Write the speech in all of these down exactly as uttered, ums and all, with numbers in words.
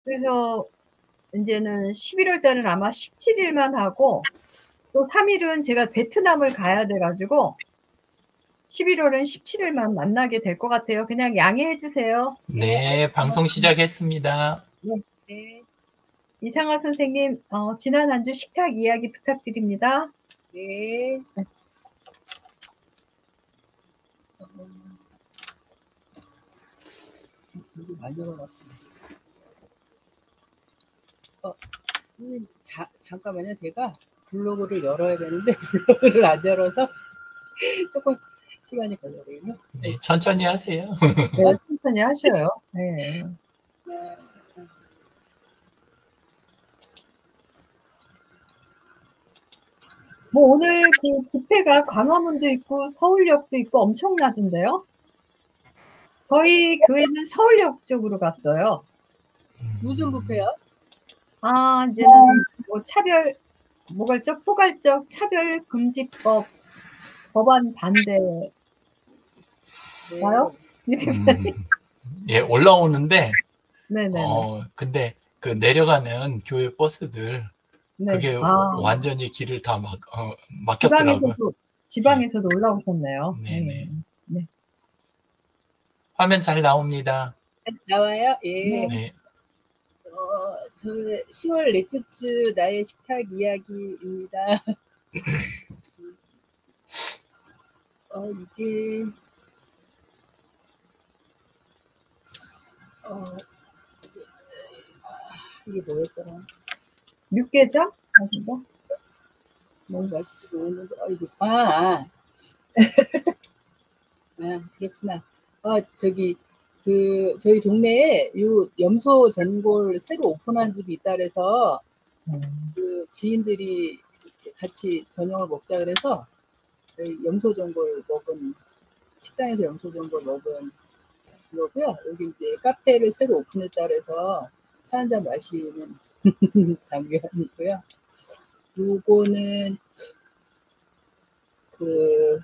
그래서 인제는 십일월 달은 아마 십칠 일만 하고 또 삼 일은 제가 베트남을 가야 돼 가지고 십일월은 십칠 일만 만나게 될 것 같아요. 그냥 양해해 주세요. 네, 네, 방송 알겠습니다. 시작했습니다. 네. 네. 이상화 선생님, 어 지난 한 주 식탁 이야기 부탁드립니다. 네. 네. 여기 많이 열어놨습니다. 어, 선생님, 자, 잠깐만요. 제가 블로그를 열어야 되는데 블로그를 안 열어서 조금 시간이 걸려요. 네, 천천히 하세요. 네, 천천히 하셔요. 네. 네. 뭐 오늘 그 집회가 광화문도 있고 서울역도 있고 엄청나던데요? 저희 교회는 서울역 쪽으로 갔어요. 무슨 부패요? 아, 이제는 뭐 차별, 뭐갈적 포괄적 차별금지법 법안 반대. 나요? 음, 예, 올라오는데, 네네네. 어, 근데 그 내려가는 교회 버스들, 네. 그게 아. 완전히 길을 다 막, 어, 막혔더라고요. 지방에서도, 지방에서도 네. 올라오셨네요. 네네. 네. 네. 화면 잘 나옵니다. 나와요? 예. 네. 어, 저 시월 넷째 주 나의 식탁 이야기입니다. 어, 이게 어, 이게 뭐였더라? 육개장? 아닌가? 너무 맛있게 먹었는데, 아, 이거, 아, 아. 아, 그렇구나. 아, 저기, 그, 저희 동네에 요 염소 전골 새로 오픈한 집이 있다 그래서, 음. 그 지인들이 같이 저녁을 먹자 그래서, 염소 전골 먹은, 식당에서 염소 전골 먹은 거고요. 여기 이제 카페를 새로 오픈했다 그래서 차 한잔 마시는 장면이고요. 요거는 그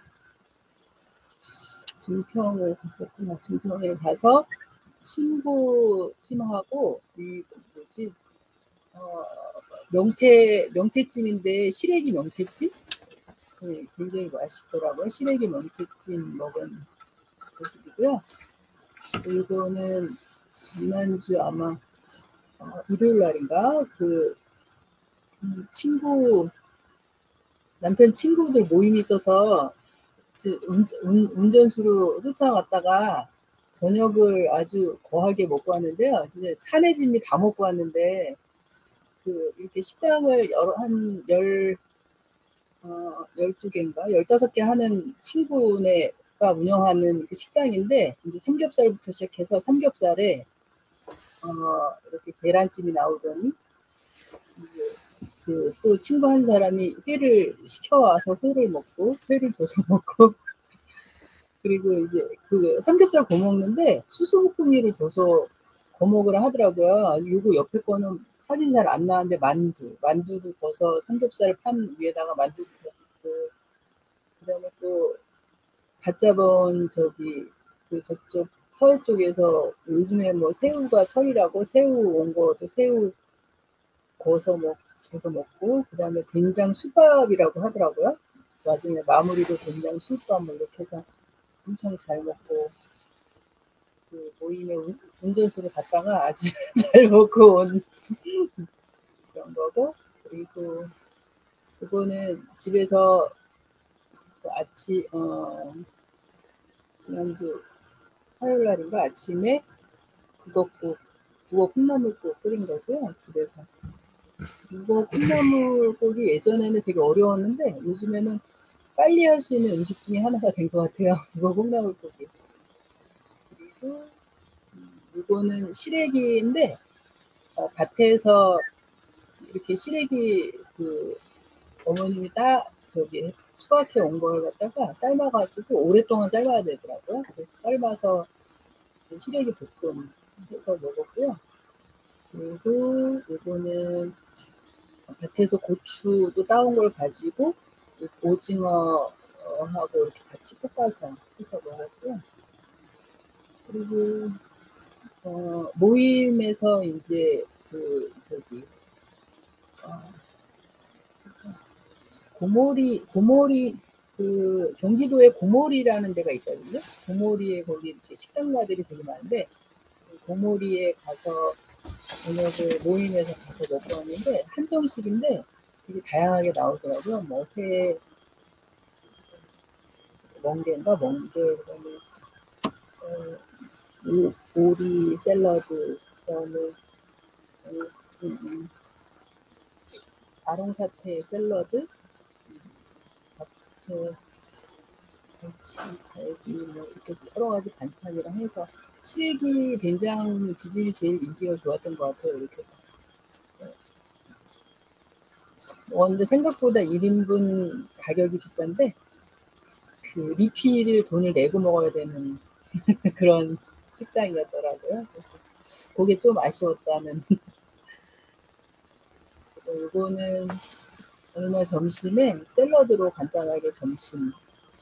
증평을 갔었구나. 증평에 가서 친구 팀하고 이 뭐지 어, 명태 명태찜인데 시래기 명태찜 네, 굉장히 맛있더라고요. 시래기 명태찜 먹은 모습이고요. 이거는 지난주 아마 어, 일요일 날인가 그 음, 친구 남편 친구들 모임이 있어서 운, 운, 운전수로 쫓아갔다가 저녁을 아주 거하게 먹고 왔는데요. 진짜 산의 진미 다 먹고 왔는데 그 이렇게 식당을 여러 한 열 어, 열두 개인가 열다섯 개 하는 친구네가 운영하는 그 식당인데 이제 삼겹살부터 시작해서 삼겹살에 어, 이렇게 계란찜이 나오더니 그 또 친구 한 사람이 회를 시켜와서 회를 먹고 회를 줘서 먹고 그리고 이제 그 삼겹살 구워 먹는데 수수부꾸미를 줘서 구워 먹으라 하더라고요. 요거 옆에 거는 사진 잘 안 나왔는데 만두, 만두도 구워서 삼겹살 판 위에다가 만두도 구워 그다음에 또 갓 잡은 저기 그 저쪽 서해 쪽에서 요즘에 뭐 새우가 철이라고 새우 온 것도 새우 구워서 먹 줘서 먹고 그다음에 된장 숯밥이라고 하더라고요. 나중에 마무리로 된장 숯밥 뭐 이렇게 해서 엄청 잘 먹고 그 모임에 운전수로 갔다가 아주 잘 먹고 온 그런 거고 그리고 그거는 집에서 그 아침 어 지난주 화요일 날인가 아침에 북엇국 북엇 콩나물국 끓인 거고요 집에서 북엇 콩나물국이 예전에는 되게 어려웠는데 요즘에는 빨리 할 수 있는 음식 중에 하나가 된 것 같아요. 북엇 콩나물국이. 그리고 음, 이거는 시래기인데 어, 밭에서 이렇게 시래기 그 어머님이 딱 저기 수확해 온 걸 갖다가 삶아가지고 오랫동안 삶아야 되더라고요. 그래서 삶아서 시래기 볶음 해서 먹었고요. 그리고 이거는 밭에서 고추도 따온 걸 가지고 오징어하고 이렇게 같이 볶아서 해서 먹었고요. 그리고 어, 모임에서 이제 그 저기 어, 고모리 고모리 그 경기도에 고모리라는 데가 있거든요. 고모리에 거기 이렇게 식당가들이 되게 많은데 고모리에 가서 저녁을 모임에서 가서 먹고 왔는데 한정식인데 되게 다양하게 나오더라고요. 뭐 회, 멍게인가 멍게 그다음에 어, 오- 오리 샐러드 그다음에 음, 음, 아롱사태 샐러드 잡채 갈치 갈비 뭐 이렇게 해서 여러 가지 반찬이랑 해서 실기 된장 지짐이 제일 인기가 좋았던 것 같아요. 이렇게 해서 어, 근데 생각보다 일 인분 가격이 비싼데 그 리필을 돈을 내고 먹어야 되는 그런 식당이었더라고요. 그래서 그게 좀 아쉬웠다는. 이거는 어느 날 점심에 샐러드로 간단하게 점심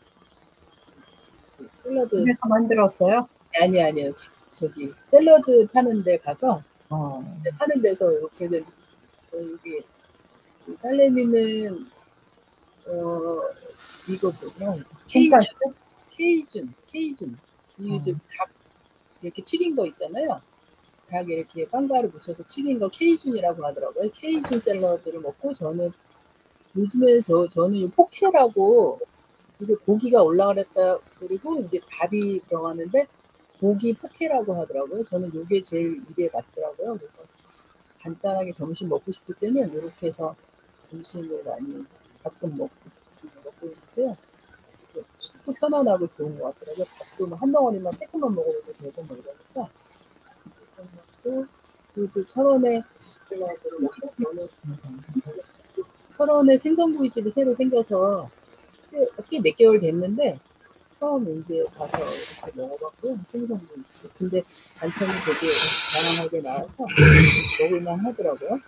그 샐러드 집에서 만들었어요? 아니 아니요 저기 샐러드 파는 데 가서 어. 파는 데서 이렇게는 어, 여기 딸내미는 어 이거 뭐냐 케이준 돈가스? 케이준 케이준 이 요즘 어. 닭 이렇게 튀긴 거 있잖아요. 닭 이렇게 빵가루 묻혀서 튀긴 거 케이준이라고 하더라고요. 케이준 샐러드를 먹고 저는 요즘에 저 저는 이 포케라고 이게 고기가 올라가랬다 그리고 이제 밥이 들어가는데 고기 포케라고 하더라고요. 저는 이게 제일 입에 맞더라고요. 그래서 간단하게 점심 먹고 싶을 때는 이렇게 해서 점심을 많이 가끔 먹고 먹고 있는데요. 속도 편안하고 좋은 것 같더라고요. 밥도 뭐 한 덩어리만 조금만 먹어도 되고 뭐 이러니까 또 그리고 철원에 철원에 생선구이집이 새로 생겨서 꽤 몇 개월 됐는데 처음 이제 가서 이렇게 먹어봤고 생선구이집. 근데 반찬이 되게 다양하게 나와서 먹을만 하더라고요.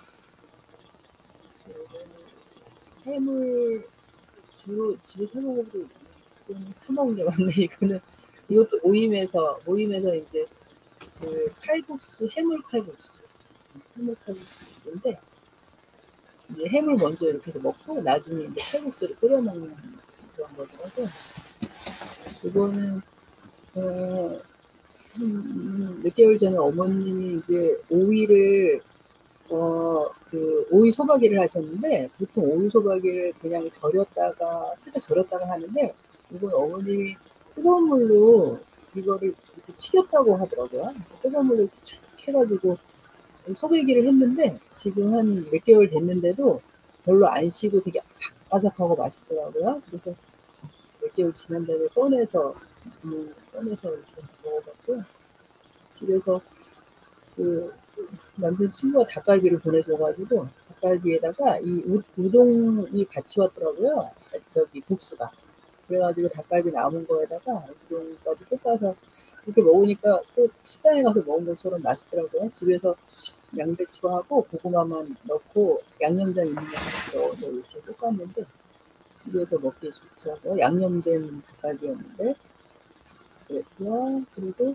해물 주로 집에서 해먹어도 사 먹는 게 많네. 이거는 이것도 모임에서 모임에서 이제 그 칼국수 해물 칼국수 해물 칼국수인데 이제 해물 먼저 이렇게 해서 먹고 나중에 이제 칼국수를 끓여 먹는 그런 거더라고요. 이거는 어, 음, 몇 개월 전에 어머님이 이제 오이를 어, 그 오이 소박이를 하셨는데 보통 오이 소박이를 그냥 절였다가 살짝 절였다가 하는데 이건 어머님이 뜨거운 물로 이거를 이렇게 튀겼다고 하더라고요. 뜨거운 물로 촥 해가지고 소배기를 했는데 지금 한 몇 개월 됐는데도 별로 안 시고 되게 아삭아삭하고 맛있더라고요. 그래서 몇 개월 지난 다음에 꺼내서 음, 꺼내서 이렇게 먹어봤고요. 집에서 그 남편 친구가 닭갈비를 보내줘가지고 닭갈비에다가 이 우, 우동이 같이 왔더라고요. 저기 국수가. 그래가지고 닭갈비 남은 거에다가 우동까지 볶아서 이렇게 먹으니까 또 식당에 가서 먹은 것처럼 맛있더라고요. 집에서 양배추하고 고구마만 넣고 양념장 있는 거 같이 넣어서 이렇게 볶았는데 집에서 먹기 좋더라고요. 양념된 닭갈비였는데 그랬고요. 그리고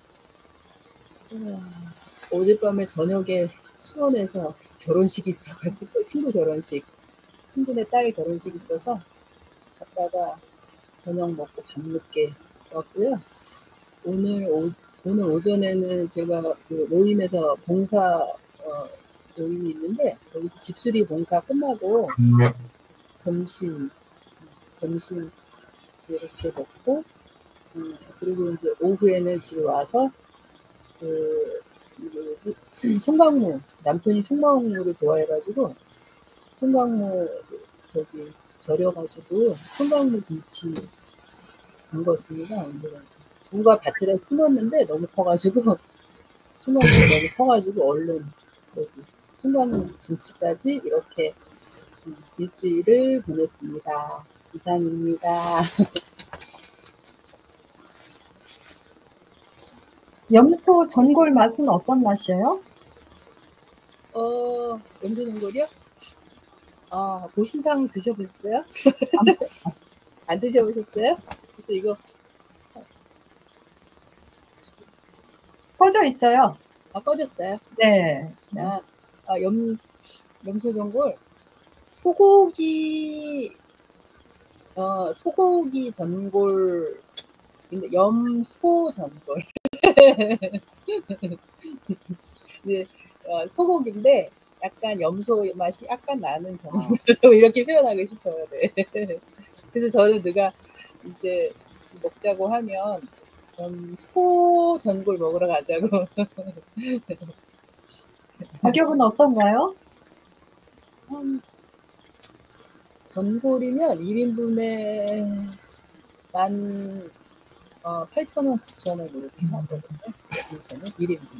음, 어젯밤에 저녁에 수원에서 결혼식이 있어가지고 친구 결혼식 친구네 딸 결혼식 있어서 갔다가 저녁 먹고 밤늦게 왔고요. 오늘 오, 오늘 오전에는 제가 그 모임에서 봉사 어, 모임이 있는데 거기서 집수리 봉사 끝나고 점심 점심 이렇게 먹고 음, 그리고 이제 오후에는 집에 와서 그 뭐지 총각무 남편이 총각무를 좋아해가지고 총각무 저기 절여가지고 총각무 김치 담궜습니다. 오늘은 무가 밭에다 품었는데 너무 커가지고 총각무가 너무 커가지고 얼른 저기 총각무 김치까지 이렇게 음, 일주일을 보냈습니다. 이상입니다. 염소 전골 맛은 어떤 맛이에요? 어, 염소 전골이요? 아, 보신탕 드셔보셨어요? 안 드셔보셨어요? 그래서 이거 꺼져 있어요. 아, 꺼졌어요? 네. 네. 아, 아 염, 염소전골. 소고기, 어, 소고기 전골, 근데 염소 전골. 네, 어, 소고기인데 약간 염소 맛이 약간 나는 전골. 이렇게 표현하고 싶어요. 네. 그래서 저는 누가 이제 먹자고 하면 염소 전골 먹으러 가자고. 가격은 어떤가요? 한 전골이면 일 인분에 만 어, 팔천 원, 구천 원 이렇게 하거든요. 여기서는 일 인분.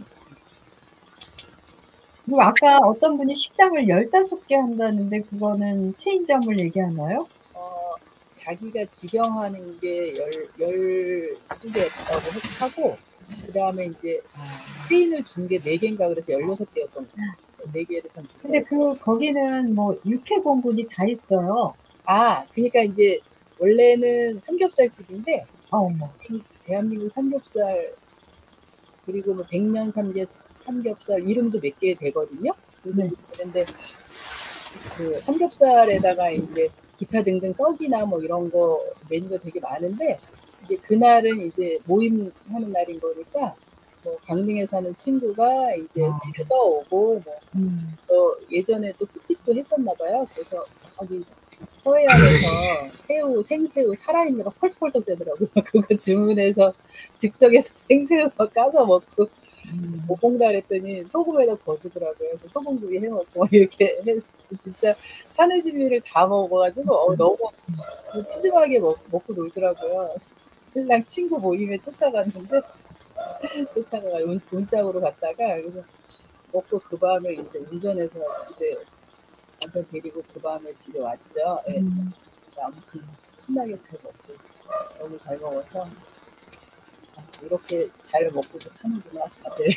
그리고 아까 어떤 분이 식당을 열다섯 개 한다는데 그거는 체인점을 얘기하나요? 어, 자기가 직영하는 게 열, 열두 개 했다고 하고, 그 다음에 이제 체인을 준 게 네 개인가 그래서 열여섯 개였던 거예요. 네 개를 전 준 근데 거예요. 그, 거기는 뭐 육회공군이 다 있어요. 아, 그러니까 이제 원래는 삼겹살 집인데, 어머. 대한민국 삼겹살, 그리고 뭐 백년 삼겹, 삼겹살 이름도 몇 개 되거든요. 그래서 네. 되는데, 그 삼겹살에다가 이제 기타 등등 떡이나 뭐 이런 거 메뉴가 되게 많은데, 이제 그날은 이제 모임하는 날인 거니까, 뭐 강릉에 사는 친구가 이제 아. 떠오고, 뭐, 음. 저 예전에 또 특집도 했었나 봐요. 그래서 저기 서해안에서 새우, 생새우 살아있는 거 펄떡펄떡 되더라고요. 그거 주문해서 즉석에서 생새우 까서 먹고, 음. 오봉달 했더니 소금에다 거주더라고요. 그래서 소금구이 해 먹고 이렇게 해서 진짜 산해지미를 다 먹어가지고 어, 너무 푸짐하게 먹, 먹고 놀더라고요. 신랑 친구 모임에 쫓아갔는데 쫓아가 운, 운짝으로 갔다가 그래서 먹고 그 밤에 이제 운전해서 집에 남편 데리고 그 밤에 집에 왔죠. 예. 음. 아무튼 신나게 잘 먹고 너무 잘 먹어서 이렇게 잘 먹고도 사는구나 다들.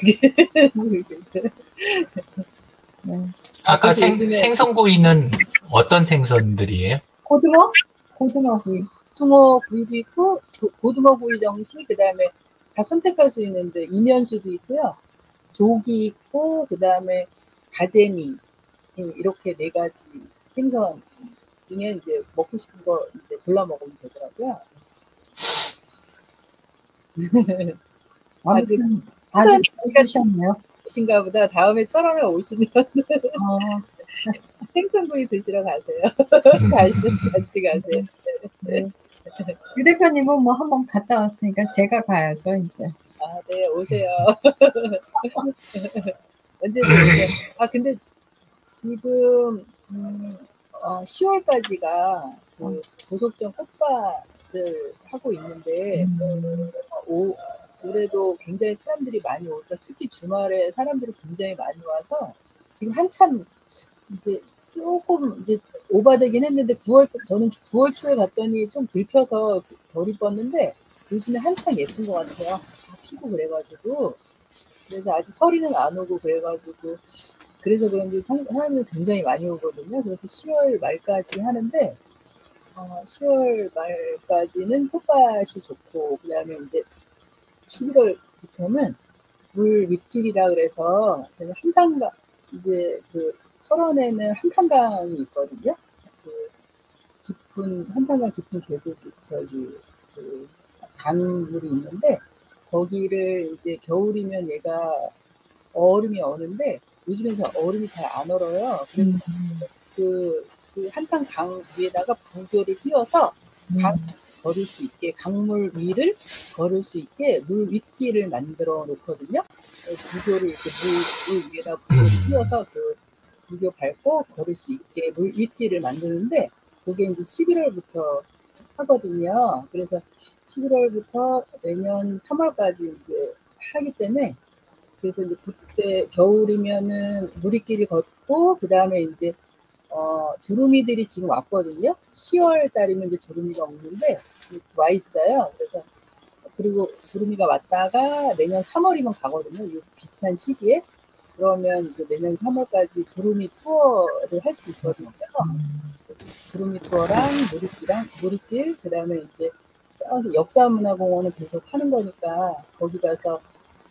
네. 아까 아, 생, 요즘에 생선구이는 어떤 생선들이에요? 고등어? 고등어 구이. 고등어 구이도 있고 고등어 구이 정식, 그 다음에 다 선택할 수 있는데 이면수도 있고요, 조기 있고, 그 다음에 가재미, 이렇게 네 가지 생선 중에 이제 먹고 싶은 거 이제 골라 먹으면 되더라고요. 아무튼 아주 잘 드셨네요. 신가 보다. 다음에 철원에 오시면 어. 생선구이 드시러 가세요. 같이 가세요. 네. 유 대표님은 뭐 한번 갔다 왔으니까 제가 가야죠, 이제. 아, 네, 오세요. 언제든 오세요. 아, 근데 지금 음, 어, 시월까지가 그 고속정 꽃밭을 하고 있는데 음. 오, 올해도 굉장히 사람들이 많이 오고, 특히 주말에 사람들이 굉장히 많이 와서 지금 한참 이제 조금 이제 오바되긴 했는데 구월 저는 구월 초에 갔더니 좀 들펴서 덜 이뻤는데 요즘에 한창 예쁜 것 같아요. 다 피고 그래가지고. 그래서 아직 서리는 안 오고 그래가지고 그래서 그런지 사람들이 굉장히 많이 오거든요. 그래서 시월 말까지 하는데 어, 시월 말까지는 꽃밭이 좋고, 그 다음에 이제 십일월부터는 물 밑길이라 그래서 저희 한탄강, 이제 그 철원에는 한탄강이 있거든요. 그 깊은 한탄강 깊은 계곡이 저기 그 강물이 있는데 거기를 이제 겨울이면 얘가 얼음이 어는데 요즘엔 얼음이 잘 안 얼어요. 그래서 음. 그, 그 한탄강 위에다가 부교를 띄워서 강 음. 걸을 수 있게, 강물 위를 걸을 수 있게 물 윗길을 만들어 놓거든요. 부교를 이렇게 물, 물 위에다 부교를 띄워서 그 부교 밟고 걸을 수 있게 물 윗길을 만드는데 그게 이제 십일월부터 하거든요. 그래서 십일월부터 내년 삼월까지 이제 하기 때문에 그래서 이제 그때 겨울이면은 누리끼리 걷고, 그 다음에 이제, 어, 두루미들이 지금 왔거든요. 시월 달이면 이제 두루미가 오는데, 와 있어요. 그래서, 그리고 두루미가 왔다가 내년 삼월이면 가거든요. 이 비슷한 시기에. 그러면 이제 내년 삼월까지 두루미 투어를 할 수 있거든요. 두루미 투어랑 누리끼랑, 누리길, 그 다음에 이제 저기 역사문화공원은 계속 하는 거니까, 거기 가서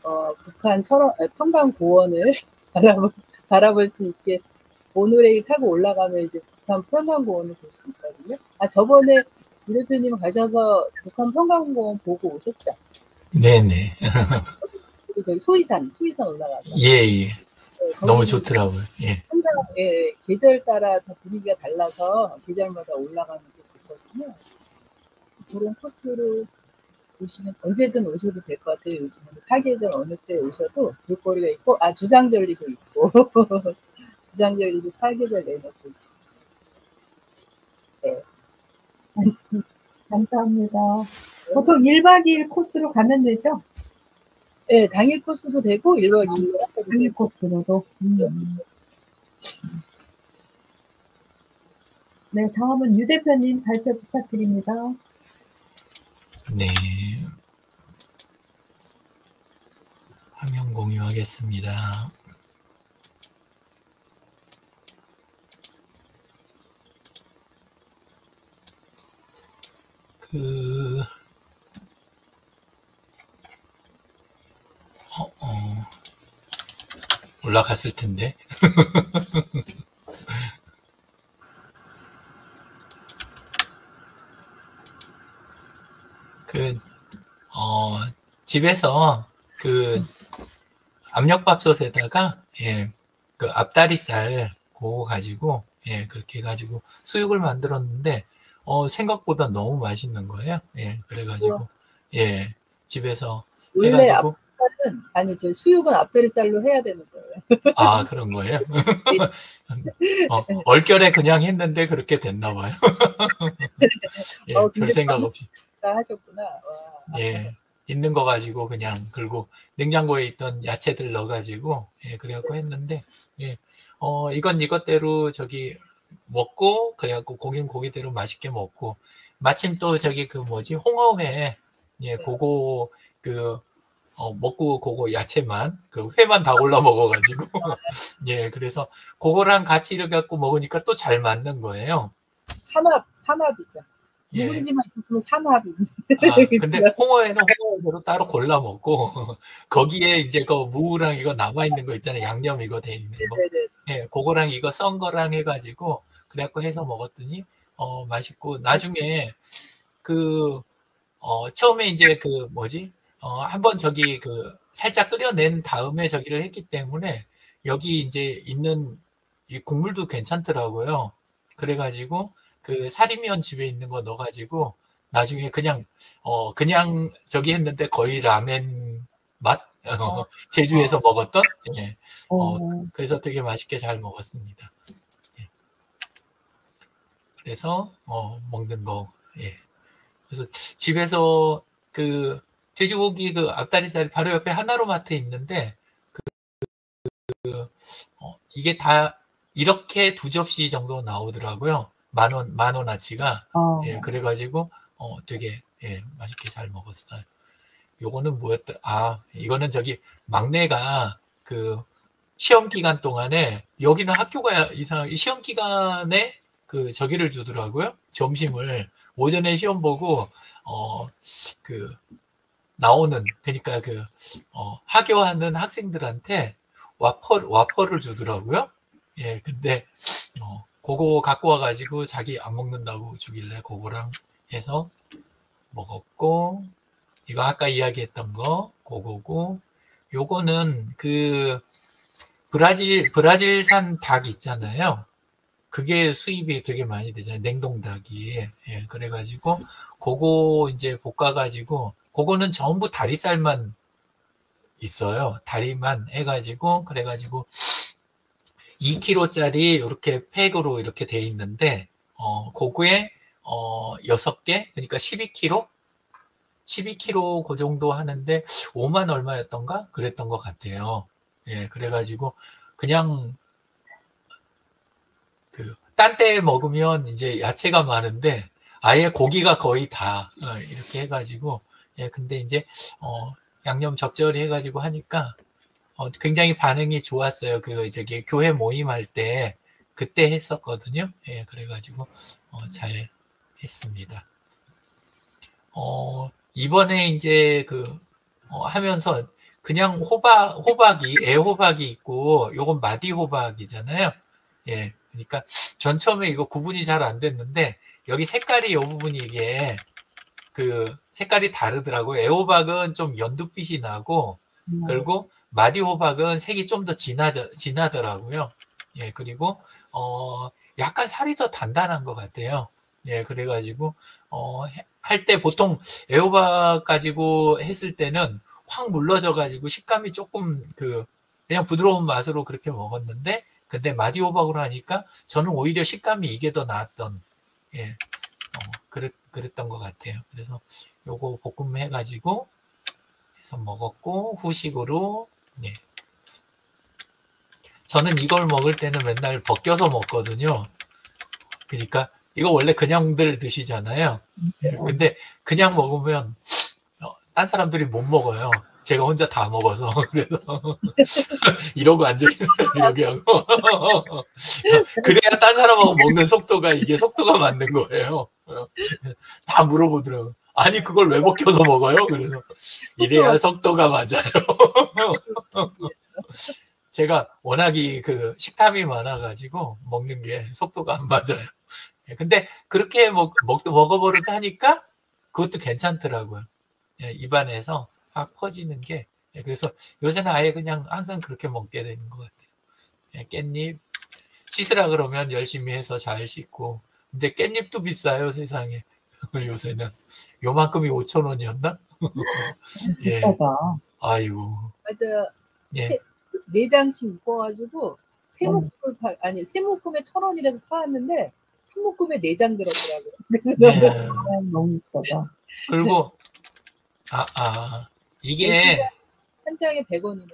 어, 북한 철원, 평강 고원을 바라볼, 바라볼 수 있게 모노레일 타고 올라가면 이제 북한 평강 고원을 볼 수 있거든요. 아, 저번에 이 대표님 가셔서 북한 평강 고원 보고 오셨죠? 네네. 우리 저기 소이산, 소이산 올라가서. 예, 예. 네, 너무 좋더라고요. 예. 항상 예, 계절 따라 다 분위기가 달라서 계절마다 올라가는 게 좋거든요. 그런 코스로 보시면 언제든 오셔도 될 것 같아요. 요즘은 사계절 어느 때 오셔도 볼거리가 있고, 아 주상절리도 있고 주상절리도 사계절 내놓고 있습니다. 네. 감사합니다. 보통 일 박 이 일 코스로 가면 되죠? 네, 당일 코스도 되고 일 박 이 일로 하셔도 당일 되고. 코스로도. 음. 네, 다음은 유 대표님 발표 부탁드립니다. 네. 화면 공유하겠습니다. 그, 어, 어, 올라갔을 텐데. 그, 어, 집에서 그 압력밥솥에다가, 예, 그 앞다리살 그거 가지고, 예, 그렇게 해가지고 수육을 만들었는데, 어, 생각보다 너무 맛있는 거예요. 예, 그래가지고, 예, 집에서 원래 해가지고. 앞다리살은, 아니, 저 수육은 앞다리살로 해야 되는 거예요. 아, 그런 거예요? 어, 얼결에 그냥 했는데 그렇게 됐나 봐요. 예, 어, 별 근데 생각 없이. 하셨구나. 와. 예, 있는 거 가지고 그냥, 그리고 냉장고에 있던 야채들 넣어가지고, 예, 그래갖고 했는데, 예, 어, 이건 이것대로 저기 먹고, 그래갖고 고기는 고기대로 맛있게 먹고, 마침 또 저기 그 뭐지, 홍어회, 예, 그거, 그, 어, 먹고 그거 야채만, 그 회만 다 골라 먹어가지고, 예, 그래서 그거랑 같이 이렇게 갖고 먹으니까 또 잘 맞는 거예요. 산압, 산압이죠. 예. 묵은지만 있으면 산압입니다. 아, 근데 홍어에는 홍어회로 따로 골라 먹고, 거기에 이제 그 무랑 이거 남아있는 거 있잖아요. 양념 이거 돼 있는 거. 네네네. 예, 그거랑 이거 썬 거랑 해가지고, 그래갖고 해서 먹었더니, 어, 맛있고, 나중에 그, 어, 처음에 이제 그 뭐지? 어, 한번 저기 그 살짝 끓여낸 다음에 저기를 했기 때문에 여기 이제 있는 이 국물도 괜찮더라고요. 그래가지고 그 사리면 집에 있는 거 넣어가지고 나중에 그냥 어 그냥 저기 했는데 거의 라멘 맛 어, 제주에서 먹었던 예. 어 그래서 되게 맛있게 잘 먹었습니다. 예. 그래서 어 먹는 거 예. 그래서 집에서 그 돼지고기 그 앞다리살 바로 옆에 하나로마트 있는데 그, 그 어, 이게 다 이렇게 두 접시 정도 나오더라고요. 만 원, 만 원어치가. 어. 예, 그래가지고 어, 되게 예, 맛있게 잘 먹었어요. 요거는 뭐였더? 아, 이거는 저기 막내가 그 시험 기간 동안에 여기는 학교가 이상 시험 기간에 그 저기를 주더라고요. 점심을 오전에 시험 보고 어 그 나오는 그러니까 그 어 하교하는 학생들한테 와퍼 와퍼를 주더라고요. 예, 근데 어 그거 갖고 와가지고 자기 안 먹는다고 주길래 그거랑 해서 먹었고 이거 아까 이야기했던 거 그거고 요거는 그 브라질 브라질산 닭 있잖아요. 그게 수입이 되게 많이 되잖아요. 냉동 닭이. 예, 그래가지고 그거 이제 볶아가지고 그거는 전부 다리살만 있어요. 다리만 해가지고 그래가지고 이 킬로그램짜리 이렇게 팩으로 이렇게 돼 있는데 어 그거에 어 여섯 개 그러니까 십이 킬로그램 십이 킬로그램 그 정도 하는데 오만 얼마였던가 그랬던 것 같아요. 예, 그래가지고 그냥 그 딴 때 먹으면 이제 야채가 많은데 아예 고기가 거의 다 어, 이렇게 해가지고 예, 근데 이제 어 양념 적절히 해가지고 하니까 어 굉장히 반응이 좋았어요. 그 저기 교회 모임할 때 그때 했었거든요. 예, 그래가지고 어, 잘 했습니다. 어 이번에 이제 그 어, 하면서 그냥 호박, 호박이, 애호박이 있고, 요건 마디 호박이잖아요. 예. 그러니까 전 처음에 이거 구분이 잘 안 됐는데, 여기 색깔이 요 부분이 이게, 그, 색깔이 다르더라고요. 애호박은 좀 연두빛이 나고, 음. 그리고 마디 호박은 색이 좀 더 진하죠, 진하더라고요. 예. 그리고, 어, 약간 살이 더 단단한 것 같아요. 예. 그래가지고, 어, 할 때 보통 애호박 가지고 했을 때는 확 물러져가지고 식감이 조금 그 그냥 부드러운 맛으로 그렇게 먹었는데, 근데 마디호박으로 하니까 저는 오히려 식감이 이게 더 나았던, 예, 어, 그랬, 그랬던 것 같아요. 그래서 요거 볶음 해가지고 해서 먹었고, 후식으로, 예. 저는 이걸 먹을 때는 맨날 벗겨서 먹거든요. 그러니까 이거 원래 그냥들 드시잖아요. 예, 근데 그냥 먹으면 어, 딴 사람들이 못 먹어요. 제가 혼자 다 먹어서. 그래서 이러고 앉아있어요. 이렇게 하고. 그래야 딴 사람하고 먹는 속도가 이게 속도가 맞는 거예요. 다 물어보더라고요. 아니 그걸 왜 벗겨서 먹어요? 그래서 이래야 속도가 맞아요. 제가 워낙이 그 식탐이 많아가지고 먹는 게 속도가 안 맞아요. 근데 그렇게 먹, 먹, 먹어보려고 하니까 그것도 괜찮더라고요. 예, 입안에서 확 퍼지는 게. 예, 그래서 요새는 아예 그냥 항상 그렇게 먹게 되는 것 같아요. 예, 깻잎 씻으라 그러면 열심히 해서 잘 씻고. 근데 깻잎도 비싸요, 세상에. 요새는. 요만큼이 오천 원이었나? 예. 비싸다. 아이고. 맞아. 예. 세, 네 장씩 묶어가지고 세 음. 묶음을 팔, 아니 세 묶음에 천 원이라서 사왔는데 한 묶음에 네 장 들었더라고요. 예. 아, 너무 비싸다. 그리고 아, 아 이게 한 장에 백 원이네.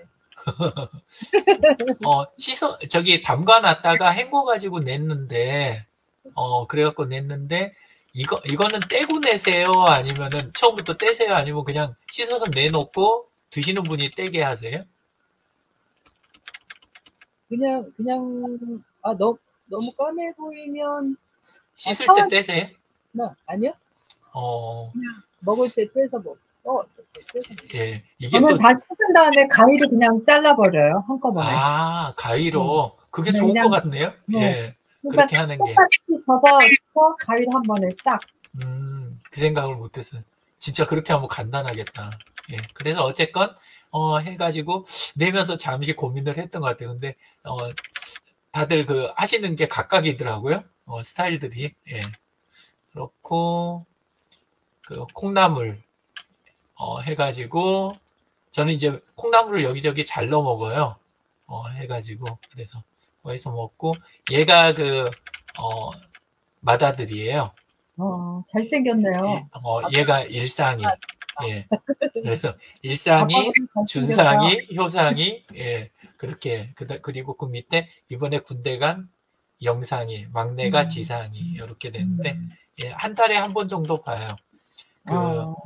어 씻어 저기 담가놨다가 헹궈가지고 냈는데 어 그래갖고 냈는데 이거 이거는 떼고 내세요? 아니면은 처음부터 떼세요? 아니면 그냥 씻어서 내놓고 드시는 분이 떼게 하세요? 그냥 그냥 아 너, 너무 까매 보이면 씻을 아, 때 사와- 떼세요? 나 아니요. 어, 먹을 때 떼서 먹. 어, 떼서 먹. 예, 이게 저는 또, 다 씻은 다음에 가위로 그냥 잘라버려요. 한꺼번에. 아, 가위로. 그게 네, 좋은 것 그냥, 같네요? 네. 예, 그러니까 그렇게 하는 게. 똑같이 접어서 가위로 한 번에 딱. 음, 그 생각을 못했어요. 진짜 그렇게 하면 간단하겠다. 예, 그래서 어쨌건, 어, 해가지고, 내면서 잠시 고민을 했던 것 같아요. 근데, 어, 다들 그, 하시는 게 각각이더라고요. 어, 스타일들이. 예. 그렇고, 그, 콩나물, 어, 해가지고, 저는 이제 콩나물을 여기저기 잘 넣어 먹어요. 어, 해가지고. 그래서, 거기서 먹고, 얘가 그, 어, 맏아들이에요. 어, 잘생겼네요. 어, 얘가 일상이. 예. 그래서 일상이, 아빠보다 잘생겼다. 준상이, 효상이, 예. 그렇게. 그, 그리고 그 밑에 이번에 군대 간 영상이, 막내가 음. 지상이, 이렇게 되는데, 음. 예. 한 달에 한 번 정도 봐요. 그, 어,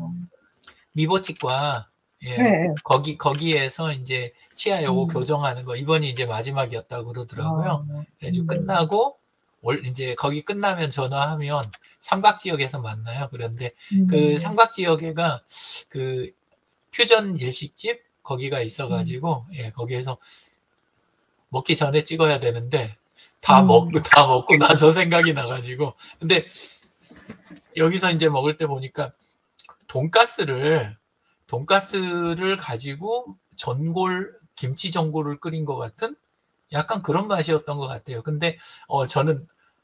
미보치과, 예. 네. 거기, 거기에서 이제 치아 요거 음. 교정하는 거, 이번이 이제 마지막이었다고 그러더라고요. 어, 그래서 음. 끝나고, 올, 이제 거기 끝나면 전화하면 삼각지역에서 만나요. 그런데 음. 그 삼각지역에가 그 퓨전 일식집 거기가 있어가지고, 음. 예, 거기에서 먹기 전에 찍어야 되는데, 다 음. 먹고, 다 먹고 나서 생각이 나가지고. 근데 여기서 이제 먹을 때 보니까 돈가스를, 돈가스를 가지고 전골, 김치 전골을 끓인 것 같은 약간 그런 맛이었던 것 같아요. 근데, 어, 저는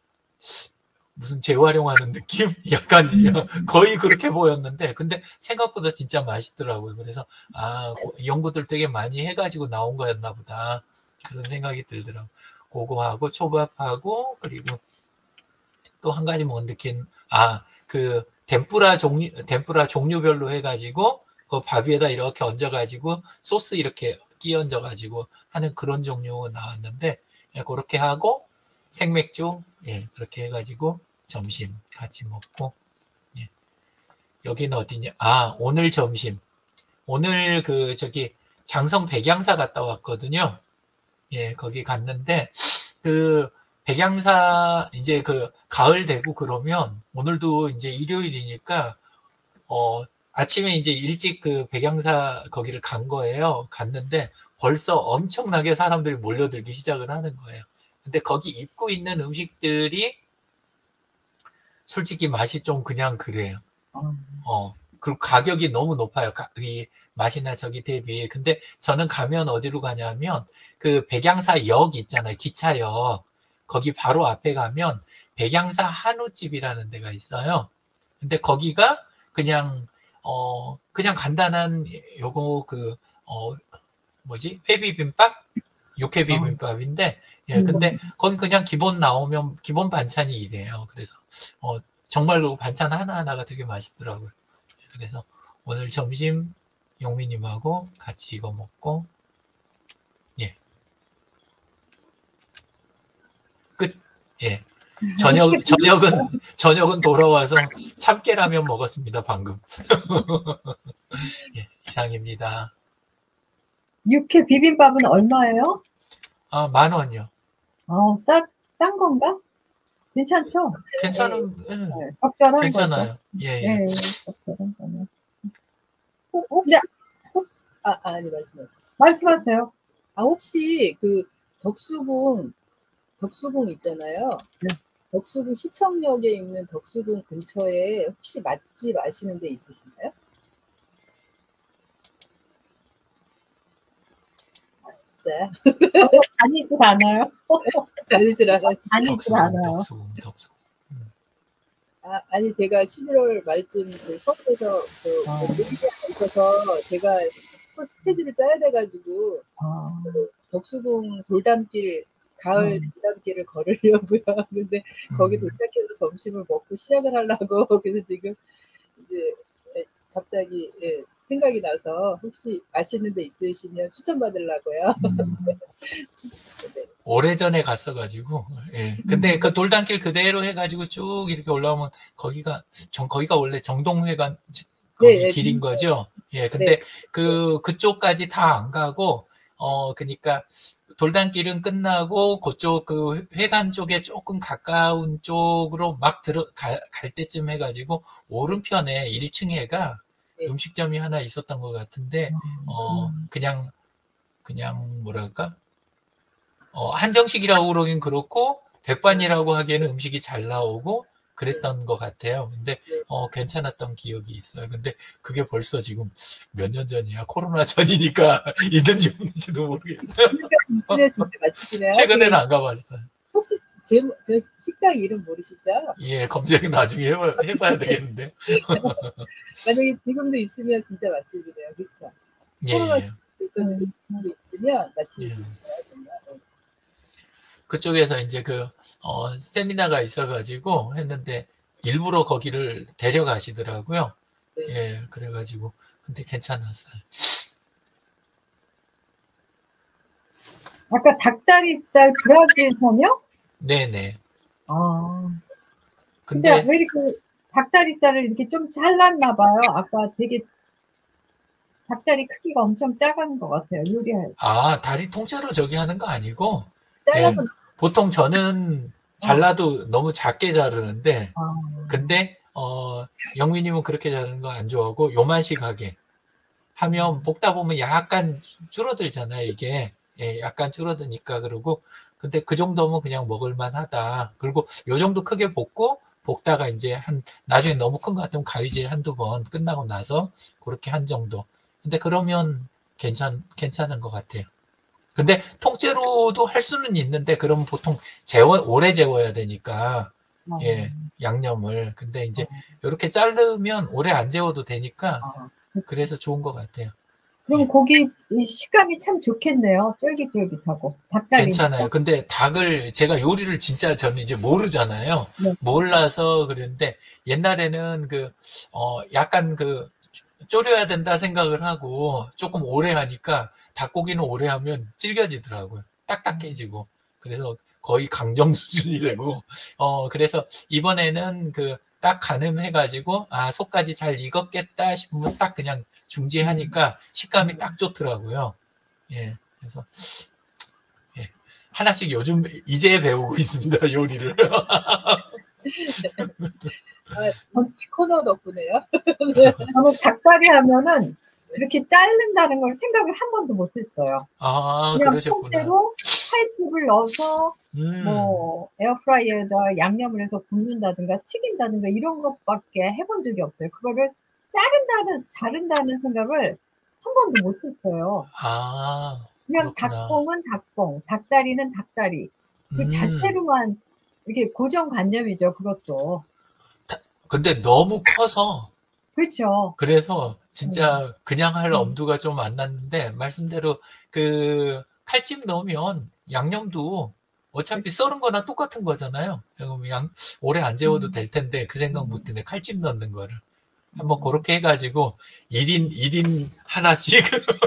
무슨 재활용하는 느낌? 약간 거의 그렇게 보였는데, 근데 생각보다 진짜 맛있더라고요. 그래서, 아, 연구들 되게 많이 해가지고 나온 거였나 보다. 그런 생각이 들더라고요. 그거하고 초밥하고, 그리고 또 한 가지 먹었는데, 걘, 아, 그, 덴뿌라 종류, 덴뿌라 종류별로 해가지고, 그 밥 위에다 이렇게 얹어가지고, 소스 이렇게 끼 얹어가지고 하는 그런 종류 나왔는데, 예, 그렇게 하고, 생맥주, 예, 그렇게 해가지고, 점심 같이 먹고, 예. 여기는 어디냐? 아, 오늘 점심. 오늘 그, 저기, 장성 백양사 갔다 왔거든요. 예, 거기 갔는데, 그, 백양사, 이제 그, 가을 되고 그러면, 오늘도 이제 일요일이니까, 어, 아침에 이제 일찍 그 백양사 거기를 간 거예요. 갔는데 벌써 엄청나게 사람들이 몰려들기 시작을 하는 거예요. 근데 거기 입고 있는 음식들이 솔직히 맛이 좀 그냥 그래요. 어, 그리고 가격이 너무 높아요. 가, 이 맛이나 저기 대비. 근데 저는 가면 어디로 가냐면 그 백양사역 있잖아요. 기차역. 거기 바로 앞에 가면 백양사 한우집이라는 데가 있어요. 근데 거기가 그냥 어 그냥 간단한 요거 그 어 뭐지 회비빔밥 육회비빔밥인데 예 근데 거기 그냥 기본 나오면 기본 반찬이 이래요. 그래서 어 정말로 반찬 하나 하나가 되게 맛있더라고요. 그래서 오늘 점심 용미님하고 같이 이거 먹고 예 끝. 예. 저녁, 저녁은, 저녁은 돌아와서 참깨라면 먹었습니다, 방금. 예, 이상입니다. 육회 비빔밥은 얼마예요? 아, 만 원이요. 어, 싸, 싼 건가? 괜찮죠? 괜찮은, 예, 네, 적절한 괜찮아요. 거죠. 예, 예. 네, 적절한 거네. 혹시, 혹시, 아, 아니, 말씀하세요. 말씀하세요. 아, 혹시 그 덕수궁, 덕수궁 있잖아요. 네. 덕수궁 시청역에 있는 덕수궁 근처에 혹시 맛집 아시는 데 있으신가요? 진짜요? 다니질 않아요. 다니질 않아요. 다니질 덕수궁, 않아요. 덕수궁, 덕수궁. 음. 아, 아니, 제가 십일월 말쯤 그 서울에서 그, 아. 그 있어서 제가 스케줄을 짜야 돼가지고, 아, 그 덕수궁 돌담길, 가을 음. 돌담길을 걸으려고요. 근데 거기 음. 도착해서 점심을 먹고 시작을 하려고. 그래서 지금 이제 갑자기 예, 생각이 나서 혹시 아시는 데 있으시면 추천받으려고요. 음. 네. 오래전에 갔어가지고, 예. 근데 그 돌담길 그대로 해가지고 쭉 이렇게 올라오면 거기가, 정, 거기가 원래 정동회관 거기 네, 길인 네. 거죠? 예. 근데 네. 그, 그쪽까지 다 안 가고, 어, 그니까 돌담길은 끝나고 그쪽 그 회관 쪽에 조금 가까운 쪽으로 막 들어, 가, 갈 때쯤 해가지고 오른편에 일 층에가 네. 음식점이 하나 있었던 것 같은데, 어, 그냥, 그냥 뭐랄까? 어, 한정식이라고 그러긴 그렇고, 백반이라고 하기에는 음식이 잘 나오고, 그랬던 것 같아요. 근데, 어, 괜찮았던 기억이 있어요. 근데 그게 벌써 지금 몇 년 전이야. 코로나 전이니까 있는지 없는지도 모르겠어요. 있으면 진짜 맛집이네요. 최근에는 안 가봤어요. 혹시 제, 제 식당 이름 모르시죠? 예, 검색 나중에 해봐, 해봐야 되겠는데. 만약에 지금도 있으면 진짜 맛집이네요. 그렇죠? 예, 코로나 예. 있었는데 지금도 있으면 맛집이네요. 예. 정말. 그쪽에서 이제 그, 어, 세미나가 있어가지고 했는데, 일부러 거기를 데려가시더라고요. 네. 예, 그래가지고. 근데 괜찮았어요. 아까 닭다리살 브라질 선요? 네네. 아. 근데, 근데, 왜 이렇게 닭다리살을 이렇게 좀 잘랐나 봐요. 아까 되게 닭다리 크기가 엄청 작은 것 같아요. 요리할 때. 아, 다리 통째로 저기 하는 거 아니고, 잘라서 예, 보통 저는 잘라도 너무 작게 자르는데, 아. 근데, 어, 영민님은 그렇게 자르는 거 안 좋아하고, 요만씩 하게 하면 볶다 보면 약간 줄어들잖아요, 이게. 예, 약간 줄어드니까 그러고, 근데 그 정도면 그냥 먹을만 하다. 그리고 요 정도 크게 볶고, 볶다가 이제 한, 나중에 너무 큰 것 같으면 가위질 한두 번 끝나고 나서 그렇게 한 정도. 근데 그러면 괜찮, 괜찮은 것 같아요. 근데 통째로도 할 수는 있는데, 그러면 보통 재워, 오래 재워야 되니까, 아. 예, 양념을. 근데 이제 이렇게 자르면 오래 안 재워도 되니까, 아. 그래서 좋은 것 같아요. 그럼 예. 고기 이 식감이 참 좋겠네요. 쫄깃쫄깃하고. 닭다리. 괜찮아요. 근데 닭을 제가 요리를 진짜 저는 이제 모르잖아요. 네. 몰라서 그랬는데 옛날에는 그, 어, 약간 그 졸여야 된다 생각을 하고 조금 오래 하니까 닭고기는 오래 하면 질겨지더라고요. 딱딱해지고. 그래서 거의 강정 수준이 되고, 어, 그래서 이번에는 그 딱 가늠해가지고, 아, 속까지 잘 익었겠다 싶으면 딱 그냥 중지하니까 식감이 딱 좋더라고요. 예. 그래서, 예. 하나씩 요즘 이제 배우고 있습니다, 요리를. 아, 전체 코너 덕분에요. 저는 닭다리 하면은 이렇게 자른다는 걸 생각을 한 번도 못했어요. 아, 그냥 그러셨구나. 통째로 칼집을 넣어서 음, 뭐 에어프라이어에다 양념을 해서 굽는다든가 튀긴다든가 이런 것밖에 해본 적이 없어요. 그거를 자른다는 자른다는 생각을 한 번도 못했어요. 아, 그냥 그렇구나. 닭봉은 닭봉, 닭다리는 닭다리 그 음, 자체로만 이렇게 고정관념이죠. 그것도 근데 너무 커서 그렇죠. 그래서 음, 진짜 그냥 할 음, 엄두가 좀 안 났는데 말씀대로 그 칼집 넣으면 양념도 어차피 그렇죠. 썰은 거나 똑같은 거잖아요. 그럼 양 오래 안 재워도 음, 될 텐데 그 생각 못 음, 드네. 칼집 넣는 거를. 한번 음. 그렇게 해가지고 일 인 일 인 하나씩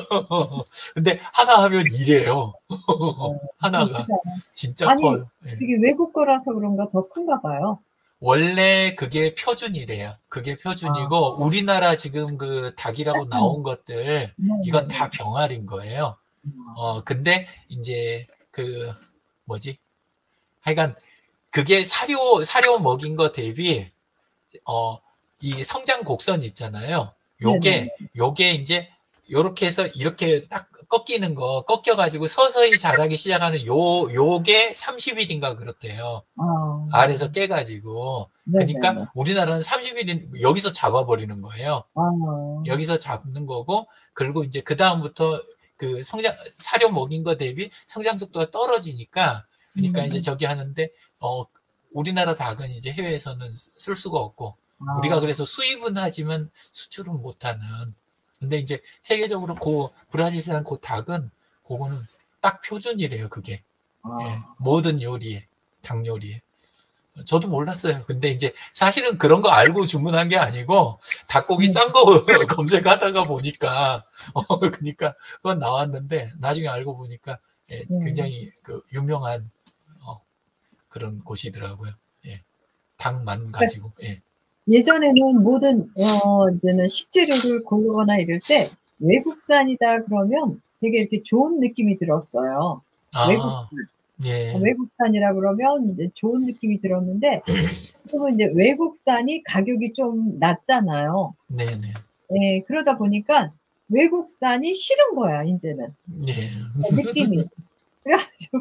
근데 하나 하면 이래요. 어, 좀 하나가 크잖아. 진짜 아니, 커요. 예. 이게 외국 거라서 그런가 더 큰가 봐요. 원래 그게 표준이래요. 그게 아, 표준이고 우리나라 지금 그 닭이라고 나온 것들 이건 네네네. 다 병아리인 거예요. 아, 어 근데 이제 그 뭐지? 하여간 그게 사료 사료 먹인 거 대비 어 이 성장 곡선 있잖아요. 네네네. 요게 요게 이제 요렇게 해서 이렇게 딱 꺾이는 거 꺾여 가지고 서서히 자라기 시작하는 요 요게 삼십 일인가 그렇대요. 아, 알에서 깨가지고. 그러니까 네네네. 우리나라는 삼십 일인 여기서 잡아버리는 거예요. 아, 여기서 잡는 거고, 그리고 이제 그 다음부터 그 성장 사료 먹인 거 대비 성장 속도가 떨어지니까, 그러니까 이제 음, 저기 하는데 어 우리나라 닭은 이제 해외에서는 쓸 수가 없고, 우리가 아, 그래서 수입은 하지만 수출은 못하는. 근데 이제 세계적으로 그 브라질산 그 닭은 그거는 딱 표준이래요. 그게 예, 아, 모든 요리에 닭 요리에. 저도 몰랐어요. 근데 이제 사실은 그런 거 알고 주문한 게 아니고 닭고기 음, 싼 거 검색하다가 보니까 어 그러니까 그건 나왔는데 나중에 알고 보니까 예, 음. 굉장히 그 유명한 어, 그런 곳이더라고요. 예, 닭만 그러니까 가지고 예. 예전에는 모든, 어, 이제는 식재료를 고르거나 이럴 때 외국산이다 그러면 되게 이렇게 좋은 느낌이 들었어요. 외국산. 아, 예, 외국산이라 그러면 이제 좋은 느낌이 들었는데, 지금은 이제 외국산이 가격이 좀 낮잖아요. 네네, 예, 그러다 보니까 외국산이 싫은 거야, 이제는. 예, 느낌이. 그래가지고,